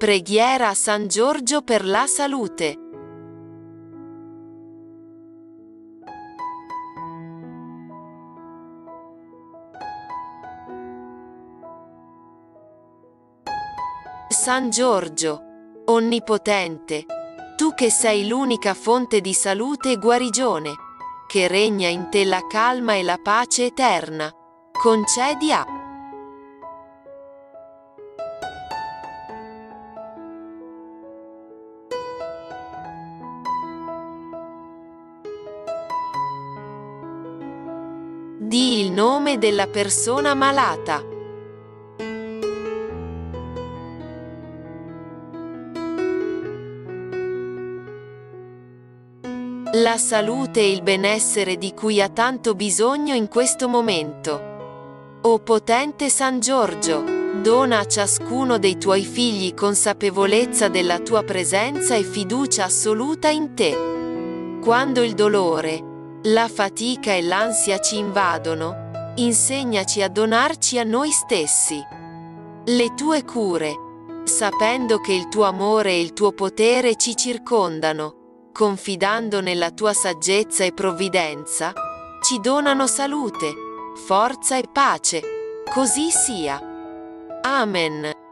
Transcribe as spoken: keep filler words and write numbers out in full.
Preghiera a San Giorgio per la salute. San Giorgio, onnipotente, tu che sei l'unica fonte di salute e guarigione, che regna in te la calma e la pace eterna, concedi a Di il nome della persona malata. La salute e il benessere di cui ha tanto bisogno in questo momento. O potente San Giorgio, dona a ciascuno dei tuoi figli consapevolezza della tua presenza e fiducia assoluta in te. Quando il dolore, la fatica e l'ansia ci invadono, insegnaci a donarci a noi stessi. Le tue cure, sapendo che il tuo amore e il tuo potere ci circondano, confidando nella tua saggezza e provvidenza, ci donano salute, forza e pace. Così sia. Amen.